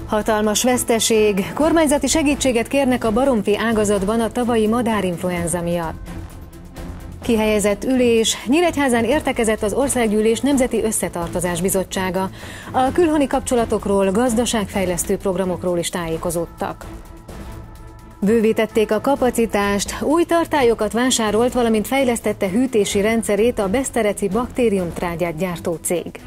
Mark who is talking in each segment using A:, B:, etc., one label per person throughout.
A: Hatalmas veszteség. Kormányzati segítséget kérnek a baromfi ágazatban a tavalyi madárinfluenza miatt. Kihelyezett ülés. Nyíregyházán értekezett az Országgyűlés Nemzeti Összetartozás Bizottsága. A külhoni kapcsolatokról, gazdaságfejlesztő programokról is tájékozódtak. Bővítették a kapacitást, új tartályokat vásárolt, valamint fejlesztette hűtési rendszerét a besztereci baktériumtrágyát gyártó cég.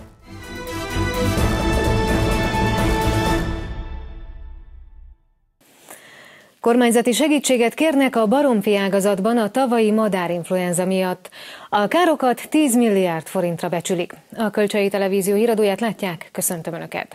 A: Kormányzati segítséget kérnek a baromfi ágazatban a tavalyi madárinfluenza miatt. A károkat 10 milliárd forintra becsülik. A Kölcsei Televízió híradóját látják, köszöntöm Önöket!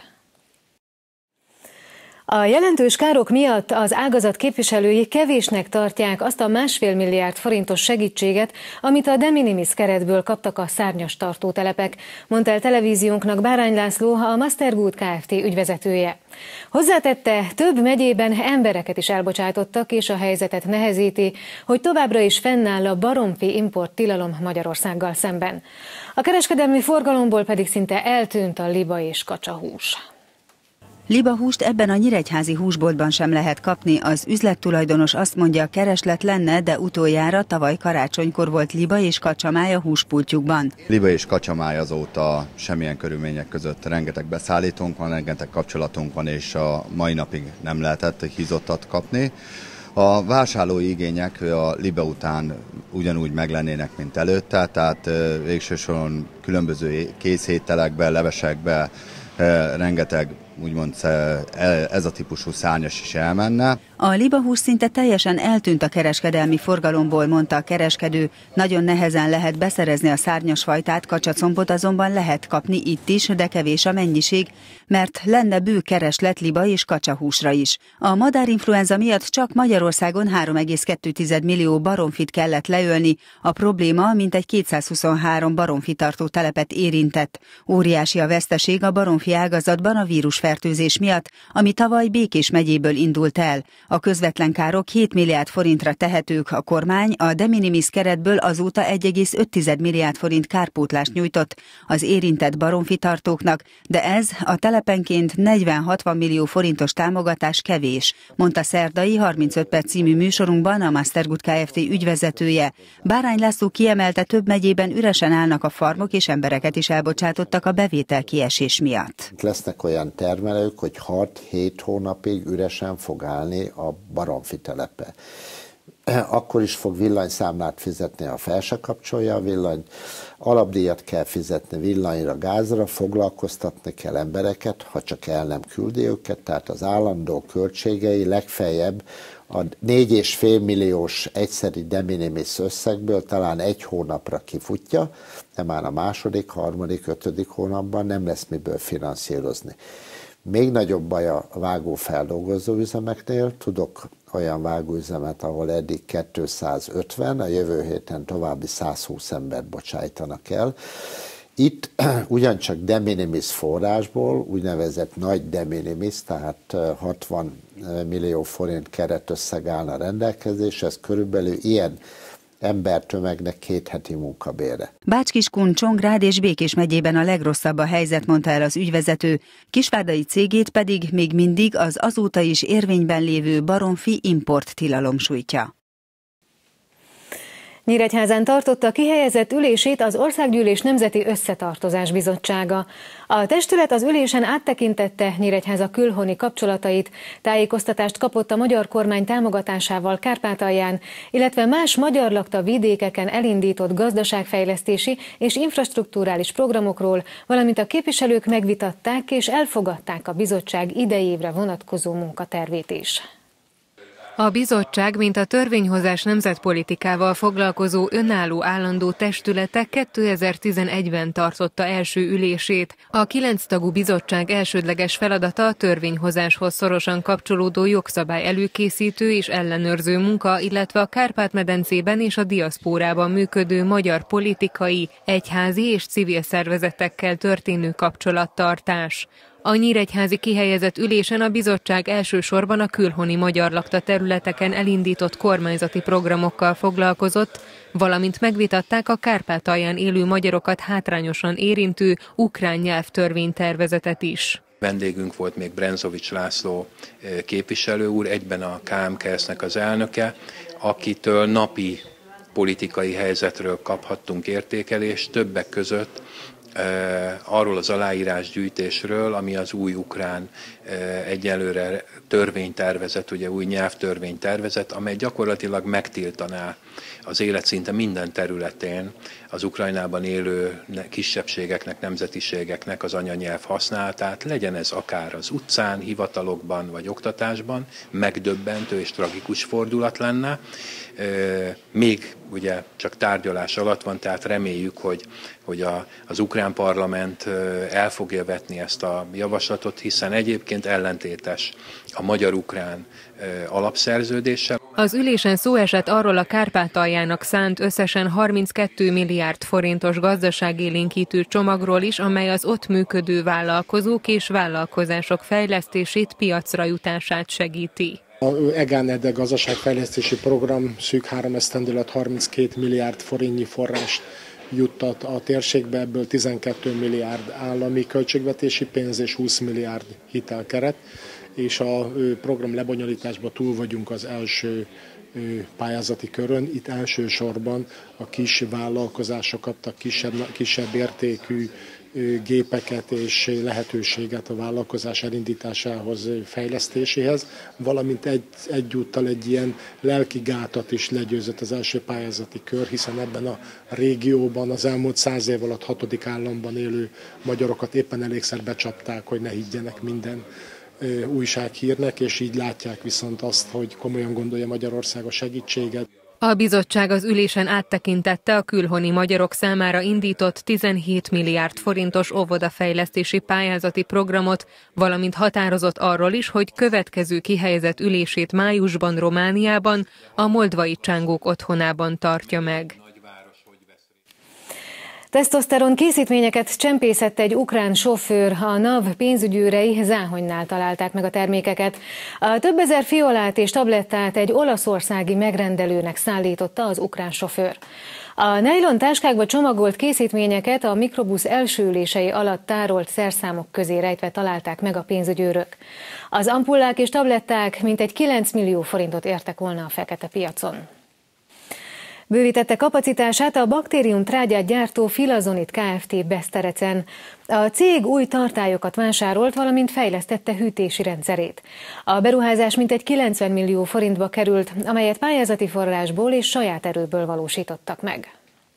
A: A jelentős károk miatt az ágazat képviselői kevésnek tartják azt a 1,5 milliárd forintos segítséget, amit a de minimis keretből kaptak a szárnyas tartótelepek, mondta el televíziónknak Bárány László, a Mastergood Kft. Ügyvezetője. Hozzátette, több megyében embereket is elbocsátottak, és a helyzetet nehezíti, hogy továbbra is fennáll a baromfi import tilalom Magyarországgal szemben. A kereskedelmi forgalomból pedig szinte eltűnt a liba és kacsahús.
B: Libahúst ebben a nyíregyházi húsboltban sem lehet kapni, az üzlettulajdonos azt mondja, kereslet lenne, de utoljára tavaly karácsonykor volt liba és kacsamáj a húspultjukban.
C: Liba és kacsamáj azóta semmilyen körülmények között rengeteg beszállítónk van, rengeteg kapcsolatunk van, és a mai napig nem lehetett hízottat kapni. A vásárlói igények a liba után ugyanúgy meglennének, mint előtte, tehát végső soron különböző készételekbe, levesekbe rengeteg úgymond ez a típusú szárnyas is elmenne.
B: A libahús szinte teljesen eltűnt a kereskedelmi forgalomból, mondta a kereskedő. Nagyon nehezen lehet beszerezni a szárnyas fajtát, kacsacombot azonban lehet kapni itt is, de kevés a mennyiség, mert lenne bő kereslet liba és kacsahúsra is. A madárinfluenza miatt csak Magyarországon 3,2 millió baromfit kellett leölni. A probléma mintegy 223 baromfi tartó telepet érintett. Óriási a veszteség a baromfi ágazatban a vírusfertőzés miatt, ami tavaly Békés megyéből indult el. A közvetlen károk 7 milliárd forintra tehetők, a kormány a de minimis keretből azóta 1,5 milliárd forint kárpótlást nyújtott az érintett baromfitartóknak, de ez a telepenként 40-60 millió forintos támogatás kevés, mondta szerdai 35 perc című műsorunkban a Mastergood Kft. Ügyvezetője. Bárány László kiemelte, több megyében üresen állnak a farmok, és embereket is elbocsátottak a bevétel kiesés miatt.
D: Lesznek olyan termelők, hogy 6-7 hónapig üresen fog állni a baromfi telepe. Akkor is fog villanyszámlát fizetni, ha fel se kapcsolja a villanyt, alapdíjat kell fizetni villanyra, gázra, foglalkoztatni kell embereket, ha csak el nem küldi őket, tehát az állandó költségei legfeljebb a 4,5 milliós egyszeri de minimis összegből talán egy hónapra kifutja, de már a második, harmadik, ötödik hónapban nem lesz miből finanszírozni. Még nagyobb baj a vágófeldolgozó üzemeknél, tudok olyan vágóüzemet, ahol eddig 250, a jövő héten további 120 embert bocsájtanak el. Itt ugyancsak de minimis forrásból, úgynevezett nagy de minimis, tehát 60 millió forint keretösszeg állna rendelkezésre, ez körülbelül ilyen embertömegnek 2 heti munkabére.
B: Bács-Kiskun, Csongrád és Békés megyében a legrosszabb a helyzet, mondta el az ügyvezető. Kisvárdai cégét pedig még mindig az azóta is érvényben lévő baromfi import tilalom sújtja.
A: Nyíregyházán tartotta kihelyezett ülését az Országgyűlés Nemzeti Összetartozás Bizottsága. A testület az ülésen áttekintette Nyíregyháza külhoni kapcsolatait, tájékoztatást kapott a magyar kormány támogatásával Kárpátalján, illetve más magyar lakta vidékeken elindított gazdaságfejlesztési és infrastrukturális programokról, valamint a képviselők megvitatták és elfogadták a bizottság idei évre vonatkozó munkatervét is.
E: A bizottság, mint a törvényhozás nemzetpolitikával foglalkozó önálló állandó testülete 2011-ben tartotta első ülését. A 9 tagú bizottság elsődleges feladata a törvényhozáshoz szorosan kapcsolódó jogszabály előkészítő és ellenőrző munka, illetve a Kárpát-medencében és a diaszpórában működő magyar politikai, egyházi és civil szervezetekkel történő kapcsolattartás. A nyíregyházi kihelyezett ülésen a bizottság elsősorban a külhoni magyar lakta területeken elindított kormányzati programokkal foglalkozott, valamint megvitatták a Kárpátalján élő magyarokat hátrányosan érintő ukrán nyelvtörvénytervezetet is.
F: Vendégünk volt még Brenzovics László képviselő úr, egyben a KMKS-nek az elnöke, akitől napi politikai helyzetről kaphattunk értékelést, többek között arról az aláírásgyűjtésről, ami az új ukrán egyelőre törvénytervezet, ugye új nyelvtörvénytervezet, amely gyakorlatilag megtiltaná az élet szinte minden területén az Ukrajnában élő kisebbségeknek, nemzetiségeknek az anyanyelv használatát, legyen ez akár az utcán, hivatalokban vagy oktatásban, megdöbbentő és tragikus fordulat lenne. Még ugye csak tárgyalás alatt van, tehát reméljük, hogy az ukrán parlament el fogja vetni ezt a javaslatot, hiszen egyébként ellentétes a magyar-ukrán alapszerződéssel.
E: Az ülésen szó esett arról a Kárpátaljának szánt összesen 32 milliárd forintos gazdaságélénkítő csomagról is, amely az ott működő vállalkozók és vállalkozások fejlesztését, piacra jutását segíti.
G: A EGANED gazdaságfejlesztési program szűk 3 esztendő alatt 32 milliárd forintnyi forrást juttat a térségbe, ebből 12 milliárd állami költségvetési pénz és 20 milliárd hitelkeret, és a program lebonyolításban túl vagyunk az első pályázati körön. Itt elsősorban a kis vállalkozásokat, a kisebb értékű gépeket és lehetőséget a vállalkozás elindításához, fejlesztéséhez, valamint egyúttal egy ilyen lelki gátat is legyőzött az első pályázati kör, hiszen ebben a régióban az elmúlt 100 év alatt 6. államban élő magyarokat éppen elégszer becsapták, hogy ne higgyenek minden újsághírnek, és így látják viszont azt, hogy komolyan gondolja Magyarország a segítséget.
E: A bizottság az ülésen áttekintette a külhoni magyarok számára indított 17 milliárd forintos óvodafejlesztési pályázati programot, valamint határozott arról is, hogy következő kihelyezett ülését májusban Romániában, a moldvai csángók otthonában tartja meg.
A: Tesztoszteron készítményeket csempészett egy ukrán sofőr, a NAV pénzügyőrei Záhonynál találták meg a termékeket. A több ezer fiolát és tablettát egy olaszországi megrendelőnek szállította az ukrán sofőr. A nejlon táskákba csomagolt készítményeket a mikrobusz első ülései alatt tárolt szerszámok közé rejtve találták meg a pénzügyőrök. Az ampullák és tabletták mintegy 9 millió forintot értek volna a fekete piacon. Bővítette kapacitását a baktériumtrágyát gyártó Filazonit Kft. Beszterecen. A cég új tartályokat vásárolt, valamint fejlesztette hűtési rendszerét. A beruházás mintegy 90 millió forintba került, amelyet pályázati forrásból és saját erőből valósítottak meg.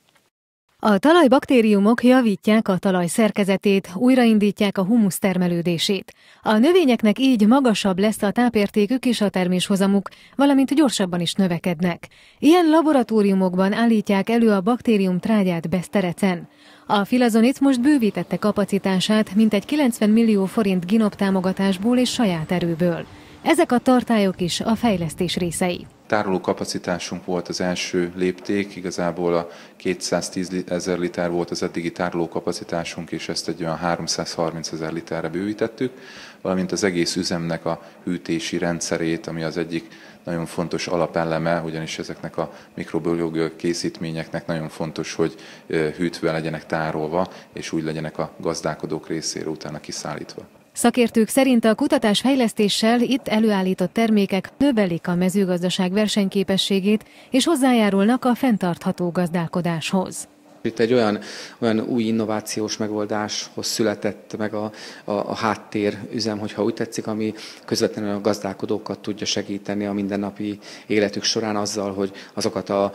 A: A talajbaktériumok javítják a talaj szerkezetét, újraindítják a humusz termelődését. A növényeknek így magasabb lesz a tápértékük és a terméshozamuk, valamint gyorsabban is növekednek. Ilyen laboratóriumokban állítják elő a baktériumtrágyát Beszterecen. A Filazonit most bővítette kapacitását mintegy 90 millió forint GINOP támogatásból és saját erőből. Ezek a tartályok is a fejlesztés részei.
H: Tároló kapacitásunk volt az első lépték, igazából a 210 000 liter volt az eddigi tároló kapacitásunk, és ezt egy olyan 330 000 literre bővítettük, valamint az egész üzemnek a hűtési rendszerét, ami az egyik nagyon fontos alapelleme, ugyanis ezeknek a mikrobiológiai készítményeknek nagyon fontos, hogy hűtve legyenek tárolva, és úgy legyenek a gazdálkodók részére utána kiszállítva.
A: Szakértők szerint a kutatás-fejlesztéssel itt előállított termékek növelik a mezőgazdaság versenyképességét és hozzájárulnak a fenntartható gazdálkodáshoz.
I: Itt egy olyan új innovációs megoldáshoz született meg a háttérüzem, hogyha úgy tetszik, ami közvetlenül a gazdálkodókat tudja segíteni a mindennapi életük során azzal, hogy azokat a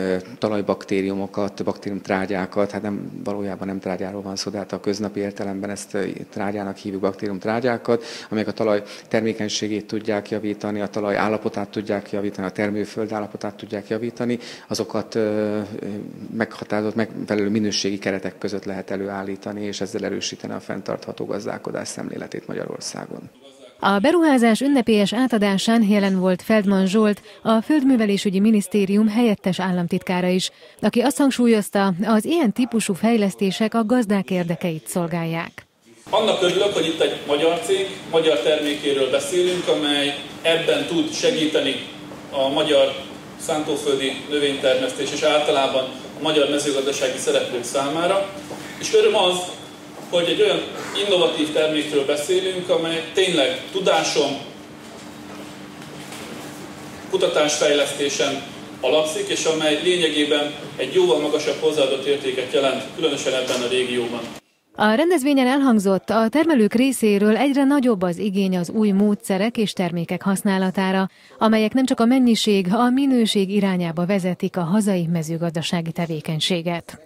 I: talajbaktériumokat, baktériumtrágyákat, hát valójában nem trágyáról van szó, de hát a köznapi értelemben ezt trágyának hívjuk, baktériumtrágyákat, amelyek a talaj termékenységét tudják javítani, a talaj állapotát tudják javítani, a termőföld állapotát tudják javítani, azokat meghatározott, megfelelő minőségi keretek között lehet előállítani, és ezzel erősíteni a fenntartható gazdálkodás szemléletét Magyarországon.
A: A beruházás ünnepélyes átadásán jelen volt Feldman Zsolt, a Földművelésügyi Minisztérium helyettes államtitkára is, aki azt hangsúlyozta, az ilyen típusú fejlesztések a gazdák érdekeit szolgálják.
J: Annak örülök, hogy itt egy magyar cég, magyar termékéről beszélünk, amely ebben tud segíteni a magyar szántóföldi növénytermesztés és általában a magyar mezőgazdasági szereplők számára. És öröm az, hogy egy olyan innovatív termékről beszélünk, amely tényleg tudáson, kutatásfejlesztésen alapszik, és amely lényegében egy jóval magasabb hozzáadott értéket jelent, különösen ebben a régióban.
A: A rendezvényen elhangzott, a termelők részéről egyre nagyobb az igény az új módszerek és termékek használatára, amelyek nem csak a mennyiség, a minőség irányába vezetik a hazai mezőgazdasági tevékenységet.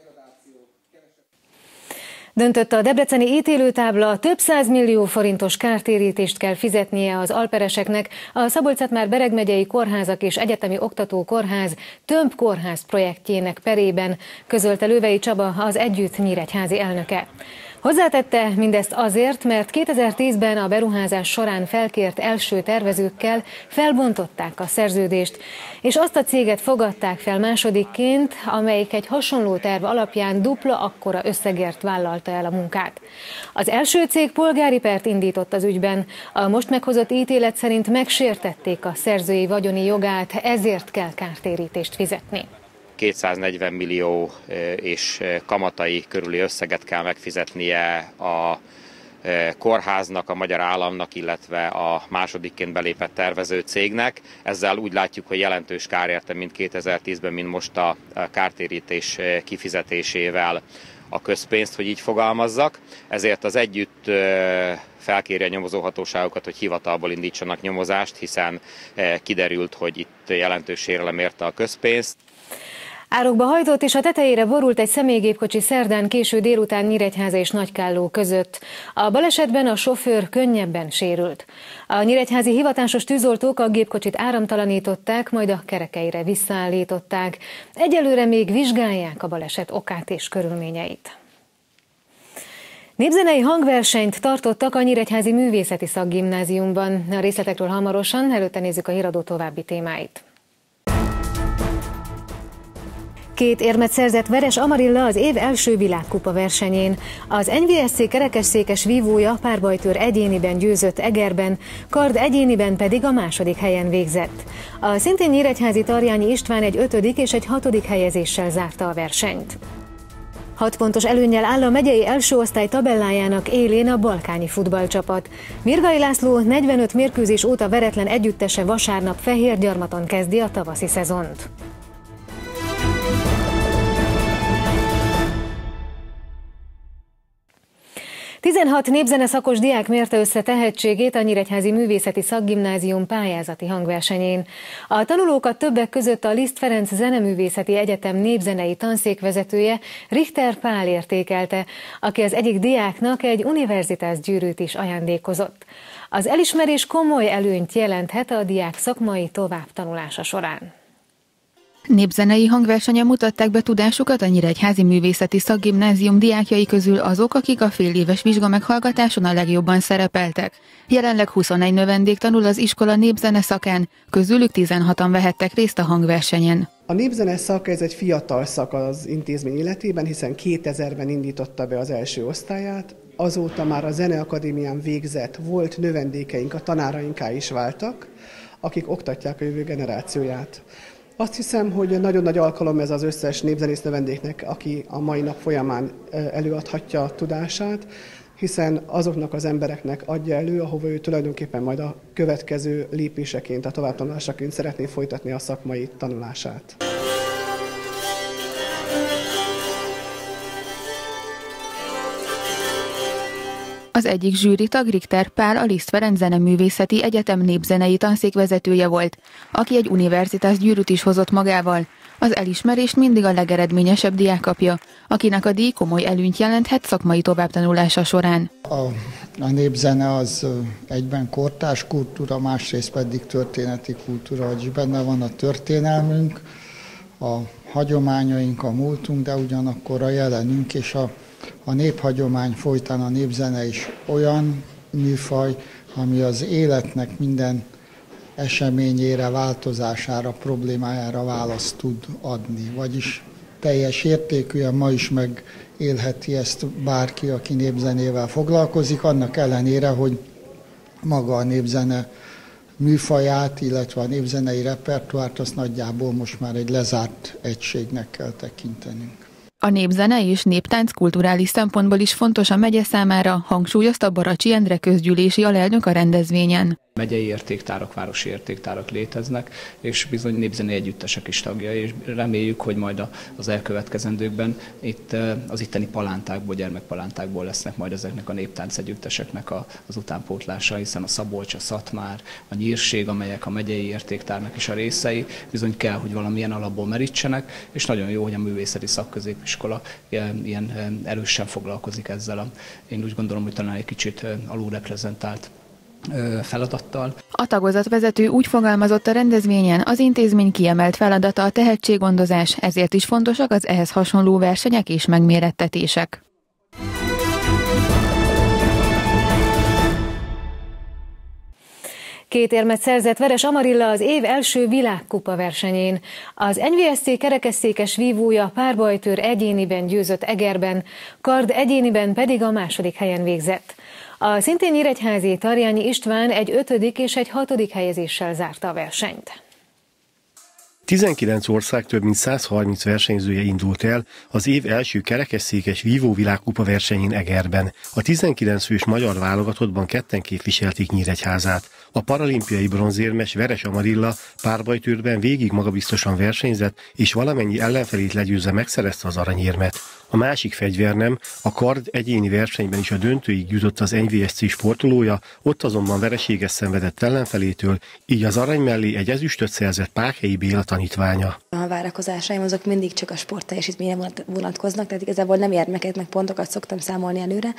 A: Döntött a debreceni ítélőtábla, több 100 millió forintos kártérítést kell fizetnie az alpereseknek a Szabolcs-Szatmár-Bereg megyei kórházak és egyetemi oktatókórház tömbkórház projektjének perében, közölte Lővei Csaba, az Együtt nyíregyházi elnöke. Hozzátette mindezt azért, mert 2010-ben a beruházás során felkért első tervezőkkel felbontották a szerződést, és azt a céget fogadták fel másodikként, amelyik egy hasonló terv alapján dupla akkora összegért vállalta el a munkát. Az első cég polgári pert indított az ügyben, a most meghozott ítélet szerint megsértették a szerzői vagyoni jogát, ezért kell kártérítést fizetni.
K: 240 millió és kamatai körüli összeget kell megfizetnie a kórháznak, a magyar államnak, illetve a másodikként belépett tervező cégnek. Ezzel úgy látjuk, hogy jelentős kár érte mind 2010-ben, mind most a kártérítés kifizetésével a közpénzt, hogy így fogalmazzak. Ezért az Együtt felkéri a nyomozóhatóságokat, hogy hivatalból indítsanak nyomozást, hiszen kiderült, hogy itt jelentős sérelem érte a közpénzt.
A: Árokba hajtott és a tetejére borult egy személygépkocsi szerdán késő délután Nyíregyháza és Nagykálló között. A balesetben a sofőr könnyebben sérült. A nyíregyházi hivatásos tűzoltók a gépkocsit áramtalanították, majd a kerekeire visszaállították. Egyelőre még vizsgálják a baleset okát és körülményeit. Népzenei hangversenyt tartottak a Nyíregyházi Művészeti Szakgimnáziumban. A részletekről hamarosan, előtte nézzük a híradó további témáit. 2 érmet szerzett Veres Amarilla az év első világkupa versenyén. Az NVSC kerekesszékes vívója párbajtőr egyéniben győzött Egerben, kard egyéniben pedig a második helyen végzett. A szintén nyíregyházi Tarjányi István egy 5. és egy 6. helyezéssel zárta a versenyt. 6 pontos előnnyel áll a megyei első osztály tabellájának élén a balkányi futballcsapat. Mirgai László 45 mérkőzés óta veretlen együttese vasárnap Fehérgyarmaton kezdi a tavaszi szezont. Tizenhat népzeneszakos diák mérte össze tehetségét a Nyíregyházi Művészeti Szakgimnázium pályázati hangversenyén. A tanulókat többek között a Liszt Ferenc Zeneművészeti Egyetem népzenei tanszékvezetője, Richter Pál értékelte, aki az egyik diáknak egy universitás gyűrűt is ajándékozott. Az elismerés komoly előnyt jelenthet a diák szakmai továbbtanulása során.
L: Népzenei hangversenyen mutatták be tudásukat a Nyíregyházi Művészeti Szakgimnázium diákjai közül azok, akik a féléves vizsgameghallgatáson a legjobban szerepeltek. Jelenleg 21 növendék tanul az iskola népzene szakán, közülük 16-an vehettek részt a hangversenyen.
M: A népzene szak ez egy fiatal szak az intézmény életében, hiszen 2000-ben indította be az első osztályát. Azóta már a Zeneakadémián végzett volt növendékeink, a tanárainká is váltak, akik oktatják a jövő generációját. Azt hiszem, hogy nagyon nagy alkalom ez az összes népzenész növendéknek, aki a mai nap folyamán előadhatja a tudását, hiszen azoknak az embereknek adja elő, ahova ő tulajdonképpen majd a következő lépéseként, a továbbtanulásaként szeretné folytatni a szakmai tanulását.
L: Az egyik zsűritag Richter Pál, a Liszt Ferenc Zeneművészeti Egyetem népzenei tanszékvezetője volt, aki egy universitás gyűrűt is hozott magával. Az elismerést mindig a legeredményesebb diák kapja, akinek a díj komoly előnyt jelenthet szakmai továbbtanulása során.
N: A népzene az egyben kortárs kultúra, másrészt pedig történeti kultúra, vagyis benne van a történelmünk, a hagyományaink, a múltunk, de ugyanakkor a jelenünk, és a néphagyomány folytán a népzene is olyan műfaj, ami az életnek minden eseményére, változására, problémájára választ tud adni. Vagyis teljes értékűen ma is megélheti ezt bárki, aki népzenével foglalkozik, annak ellenére, hogy maga a népzene műfaját, illetve a népzenei repertoárt azt nagyjából most már egy lezárt egységnek kell tekintenünk.
L: A népzene és néptánc kulturális szempontból is fontos a megye számára, hangsúlyozta Baracsi Endre közgyűlési alelnök a rendezvényen.
O: Megyei értéktárak, városi értéktárak léteznek, és bizony népzenei együttesek is tagjai, és reméljük, hogy majd az elkövetkezendőkben itt az itteni palántákból, gyermekpalántákból lesznek majd ezeknek a néptánc együtteseknek az utánpótlása, hiszen a Szabolcs, a Szatmár, a Nyírség, amelyek a megyei értéktárnak is a részei, bizony kell, hogy valamilyen alapból merítsenek, és nagyon jó, hogy a művészeti szakközépiskola ilyen erősen foglalkozik ezzel. Én úgy gondolom, hogy talán egy kicsit alulreprezentált feladattal.
L: A tagozatvezető úgy fogalmazott a rendezvényen, az intézmény kiemelt feladata a tehetséggondozás, ezért is fontosak az ehhez hasonló versenyek és megmérettetések.
A: Két érmet szerzett Veres Amarilla az év első világkupa versenyén. Az NVSC kerekesszékes vívója párbajtőr egyéniben győzött Egerben, kard egyéniben pedig a második helyen végzett. A szintén nyíregyházi Tarjányi István egy 5. és egy 6. helyezéssel zárta a versenyt.
P: 19 ország több mint 130 versenyzője indult el az év első kerekesszékes vívó világkupa versenyén Egerben. A 19 fős magyar válogatottban ketten képviselték Nyíregyházát. A paralimpiai bronzérmes Veres Amarilla párbajtőrben végig magabiztosan versenyzett, és valamennyi ellenfelét legyőzve megszerezte az aranyérmet. A másik fegyvernem, a kard egyéni versenyben is a döntőig jutott az NVSC sportolója, ott azonban vereséget szenvedett ellenfelétől, így az arany mellé egy ezüstöt szerzett Pákhelyi Béla tanítványa.
Q: A várakozásaim azok mindig csak a sportteljesítményre vonatkoznak, tehát igazából nem érmeket meg pontokat szoktam számolni előre,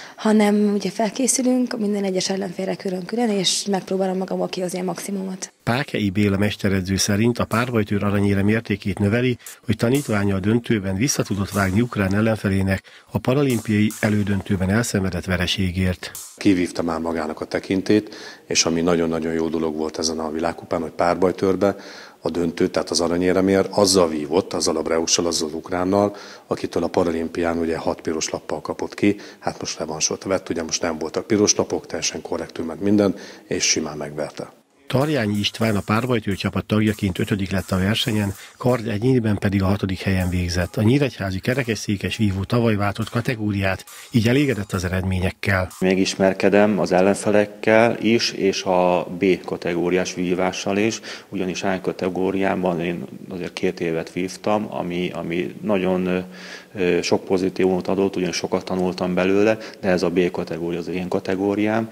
Q: hanem ugye felkészülünk minden egyes ellenfélre külön-külön, és megpróbálom magamból kihozni a maximumot.
P: Pákhelyi Béla mesteredző szerint a párbajtőr aranyérem értékét növeli, hogy tanítványa a döntőben vissza tudott vágni ukrán ellenfelének a paralimpiai elődöntőben elszenvedett vereségért.
R: Kivívta már magának a tekintét, és ami nagyon-nagyon jó dolog volt ezen a világkupán, hogy párbajtőrbe a döntő, tehát az aranyéremért azzal vívott, azzal a Breussal, azzal az ukránnal, akitől a paralimpián ugye 6 piros lappal kapott ki, hát most revansot vett, ugye most nem voltak piros lapok, teljesen korrektül meg minden, és simán megverte.
P: Tarjányi István a párbajtőr csapat tagjaként 5. lett a versenyen, kard egyéniben pedig a 6. helyen végzett. A nyíregyházi kerekesszékes vívó tavaly váltott kategóriát, így elégedett az eredményekkel.
S: Megismerkedem az ellenfelekkel is, és a B kategóriás vívással is, ugyanis A kategóriában én azért 2 évet vívtam, ami nagyon sok pozitívumot adott, ugyanis sokat tanultam belőle, de ez a B kategória az én kategóriám,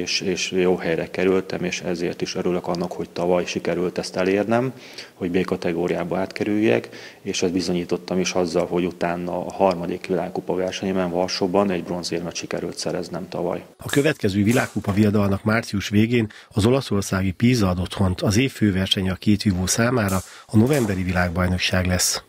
S: és jó helyre kerültem, és ezért is örülök annak, hogy tavaly sikerült ezt elérnem, hogy B kategóriába átkerüljek, és ezt bizonyítottam is azzal, hogy utána a 3. világkupa versenyemen Varsóban egy bronzérmet sikerült szereznem tavaly.
P: A következő világkupa viadalnak március végén az olaszországi Pisa ad otthont, az év főversenye a két vívó számára a novemberi világbajnokság lesz.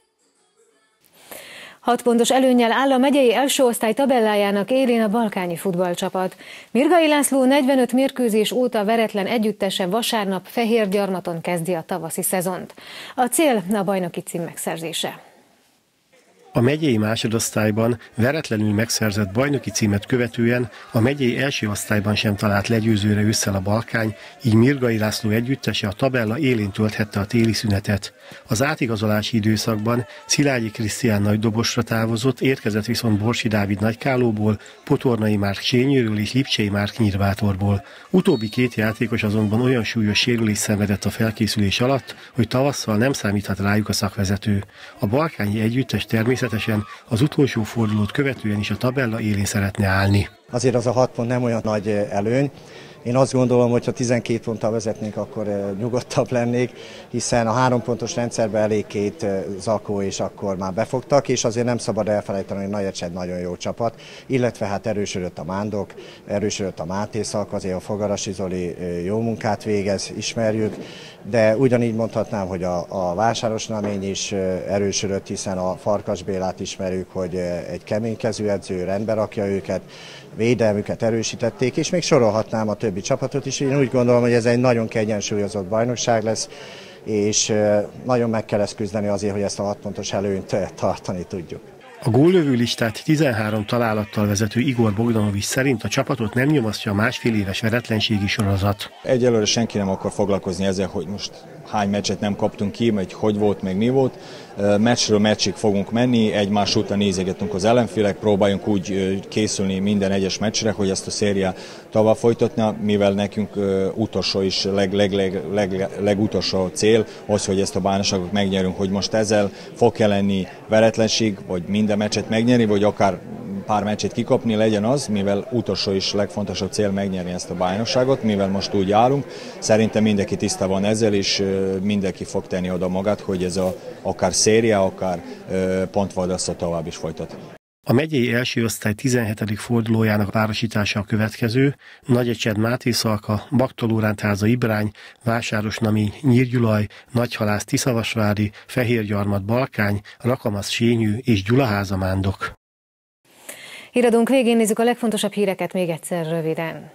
A: 6 pontos előnnyel áll a megyei első osztály tabellájának élén a balkányi futballcsapat. Mirgai László 45 mérkőzés óta veretlen együttese vasárnap Fehérgyarmaton kezdi a tavaszi szezont. A cél a bajnoki cím megszerzése.
P: A megyei másodosztályban veretlenül megszerzett bajnoki címet követően a megyei első osztályban sem talált legyőzőre ősszel a Balkány, így Mirgai László együttese a tabella élén tölthette a téli szünetet. Az átigazolási időszakban Szilágyi Krisztián Nagydobosra távozott, érkezett viszont Borsi Dávid Nagykálóból, Potornai Márk Sényőről és Lipcsei Márk Nyírbátorból. Utóbbi 2 játékos azonban olyan súlyos sérülést szenvedett a felkészülés alatt, hogy tavasszal nem számíthat rájuk a szakvezető. A balkányi együttes természetesen az utolsó fordulót követően is a tabella élén szeretne állni.
T: Azért az a 6 pont nem olyan nagy előny. Én azt gondolom, hogy ha 12 ponttal vezetnénk, akkor nyugodtabb lennék, hiszen a 3 pontos rendszerben elég 2 zakó, és akkor már befogtak, és azért nem szabad elfelejteni, hogy Nagyecsed nagyon jó csapat, illetve hát erősödött a Mándok, erősödött a Máté Szalk, azért a Fogarasi Zoli jó munkát végez, ismerjük, de ugyanígy mondhatnám, hogy a Vásáros Namény is erősödött, hiszen a Farkas Bélát ismerjük, hogy egy keménykezű edző, rendbe rakja őket, védelmüket erősítették, és még sorolhatnám a többi csapatot is. Én úgy gondolom, hogy ez egy nagyon kiegyensúlyozott bajnokság lesz, és nagyon meg kell ezt küzdeni azért, hogy ezt a 6 pontos előnyt tartani tudjuk.
P: A góllövő listát 13 találattal vezető Igor Bogdanovics szerint a csapatot nem nyomasztja a 1,5 éves veretlenségi sorozat.
U: Egyelőre senki nem akar foglalkozni ezzel, hogy most hány meccset nem kaptunk ki, vagy hogy volt, meg mi volt. Meccsről meccsig fogunk menni, egymás után nézegetünk az ellenfélek, próbáljunk úgy készülni minden egyes meccsre, hogy ezt a szériát tovább folytatna, mivel nekünk utolsó is, legutolsó cél az, hogy ezt a bajnokságot megnyerünk, hogy most ezzel fog lenni veretlenség, vagy minden meccset megnyerni, vagy akár pár meccset kikapni, legyen az, mivel utolsó is legfontosabb cél megnyerni ezt a bajnokságot, mivel most úgy járunk. Szerintem mindenki tiszta van ezzel, és mindenki fog tenni oda magát, hogy ez akár széria, akár pontvadászat tovább is folytat.
P: A megyei első osztály 17. fordulójának párosítása a következő: Nagyecsed Máté Szalka, Baktolórántháza Ibrány, Vásárosnami Nyírgyulaj, Nagyhalász Tiszavasvári, Fehérgyarmat Balkány, Rakamasz Sényű és Gyulaháza Mándok.
A: Híradónk végén nézzük a legfontosabb híreket még egyszer röviden.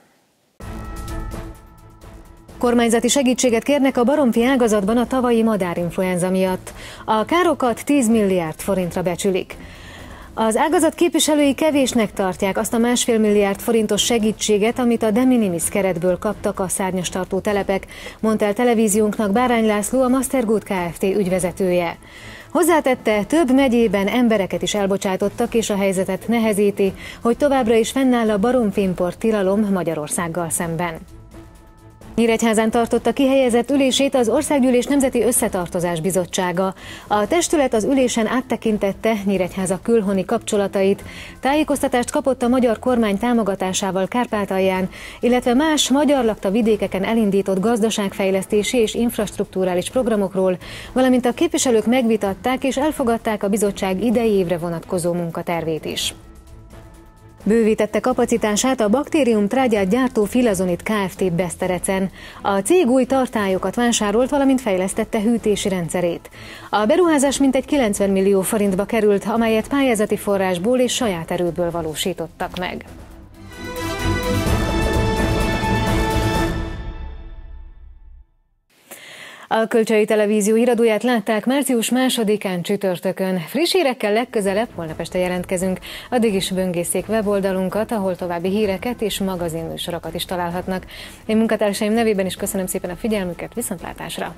A: Kormányzati segítséget kérnek a baromfi ágazatban a tavalyi madárinfluenza miatt. A károkat 10 milliárd forintra becsülik. Az ágazat képviselői kevésnek tartják azt a 1,5 milliárd forintos segítséget, amit a de minimis keretből kaptak a szárnyastartó telepek, mondta el televíziónknak Bárány László, a Mastergood Kft. Ügyvezetője. Hozzátette, több megyében embereket is elbocsátottak, és a helyzetet nehezíti, hogy továbbra is fennáll a baromfiimport tilalom Magyarországgal szemben. Nyíregyházán tartotta kihelyezett ülését az Országgyűlés Nemzeti Összetartozás Bizottsága. A testület az ülésen áttekintette Nyíregyháza külhoni kapcsolatait, tájékoztatást kapott a magyar kormány támogatásával Kárpátalján, illetve más magyar lakta vidékeken elindított gazdaságfejlesztési és infrastrukturális programokról, valamint a képviselők megvitatták és elfogadták a bizottság idei évre vonatkozó munkatervét is. Bővítette kapacitását a baktériumtrágyát gyártó Filazonit Kft. Beszterecen. A cég új tartályokat vásárolt, valamint fejlesztette hűtési rendszerét. A beruházás mintegy 90 millió forintba került, amelyet pályázati forrásból és saját erőből valósítottak meg. A Kölcsei Televízió híradóját látták március 2-án csütörtökön. Friss hírekkel legközelebb holnap este jelentkezünk. Addig is böngészék weboldalunkat, ahol további híreket és magazinműsorokat is találhatnak. Én munkatársaim nevében is köszönöm szépen a figyelmüket, viszontlátásra!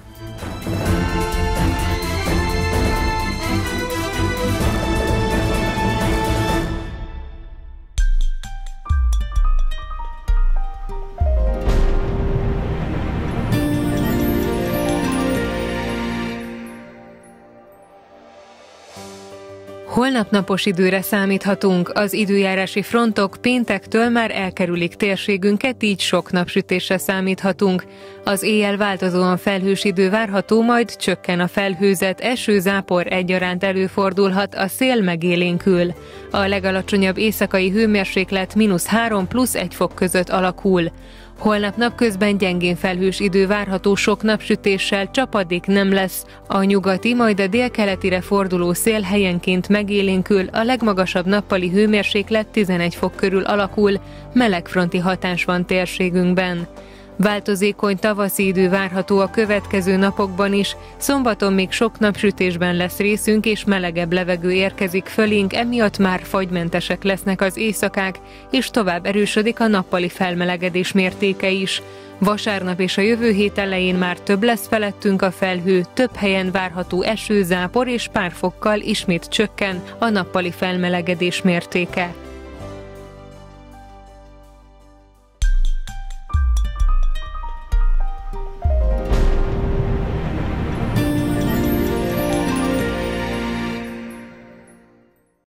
E: Holnap napos időre számíthatunk, az időjárási frontok péntektől már elkerülik térségünket, így sok napsütésre számíthatunk. Az éjjel változóan felhős idő várható, majd csökken a felhőzet, eső-zápor egyaránt előfordulhat, a szél megélénkül. A legalacsonyabb éjszakai hőmérséklet -3 + 1 fok között alakul. Holnap napközben gyengén felhős idő várható, sok napsütéssel, csapadék nem lesz. A nyugati, majd a délkeletire forduló szél helyenként megélénkül, a legmagasabb nappali hőmérséklet 11 fok körül alakul, melegfronti hatás van térségünkben. Változékony tavaszi idő várható a következő napokban is, szombaton még sok napsütésben lesz részünk, és melegebb levegő érkezik fölénk, emiatt már fagymentesek lesznek az éjszakák, és tovább erősödik a nappali felmelegedés mértéke is. Vasárnap és a jövő hét elején már több lesz felettünk a felhő, több helyen várható eső, zápor, és pár fokkal ismét csökken a nappali felmelegedés mértéke.